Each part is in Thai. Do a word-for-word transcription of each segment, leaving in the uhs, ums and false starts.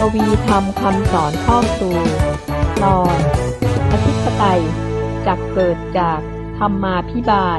วีธรรมคำสอนเข้าสู่ตอนอธิปไตยจักเกิดจากธรรมาภิบาล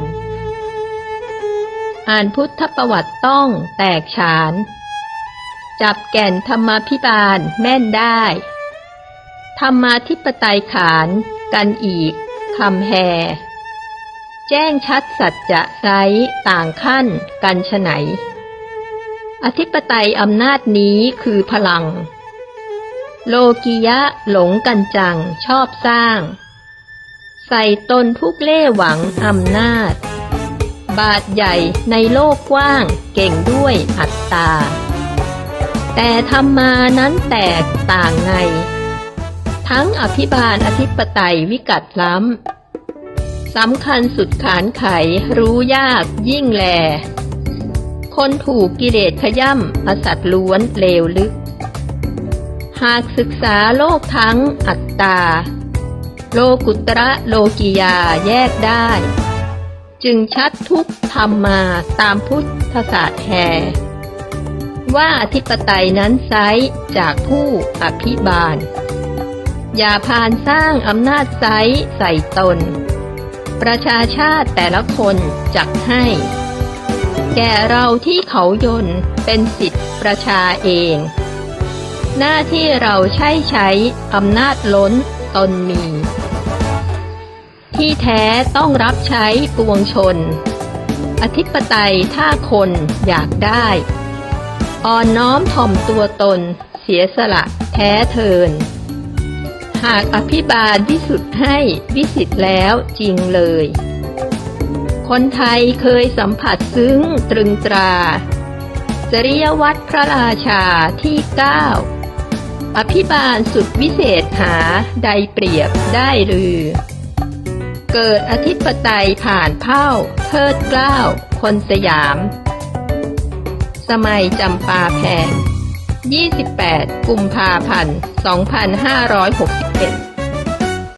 อ่านพุทธประวัติต้องแตกฉานจับแก่นธรรมาภิบาลแม่นได้ธรรมาธิปไตยขานกันอีกคำแฮแจ้งชัดสัจจะไซต่างขั้นกันฉไหนอธิปไตยอำนาจนี้คือพลังโลกิยะหลงกันจังชอบสร้างใส่ตนผู้เล่หวังอำนาจบาทใหญ่ในโลกกว้างเก่งด้วยอัตตาแต่ธรรมานั้นแตกต่างไงทั้งอภิบาลอธิปไตยวิกัดล้ำสำคัญสุดขานไขรู้ยากยิ่งแลคนถูกกิเลสขย่ำอสัตว์ล้วนเลวลึกหากศึกษาโลกทั้งอัตตาโลกุตระโลกิยาแยกได้จึงชัดทุกธรรมมาตามพุทธศาสตร์แห่ว่าอธิปไตยนั้นไซร้จากผู้อภิบาลอย่าพานสร้างอำนาจไซร้ใส่ตนประชาชาติแต่ละคนจักให้แก่เราที่เขายนเป็นสิทธิประชาเองหน้าที่เราใช้ใช้อำนาจล้นตนมีที่แท้ต้องรับใช้ปวงชนอธิปไตยถ้าคนอยากได้อ่อนน้อมถ่อมตัวตนเสียสละแท้เทินหากอภิบาลวิสุทธิ์ให้วิสิทธิ์แล้วจริงเลยคนไทยเคยสัมผัสซึ้งตรึงตราจริยวัตรพระราชาที่เก้าอภิบาลสุดวิเศษหาใดเปรียบได้หรือเกิดอธิปไตยผ่านเผ่าเทิดเกล้าคนสยามสมัยจำปาแพงยี่สิบแปดกุมภาพันธ์สองพันห้าร้อยหกสิบเอ็ด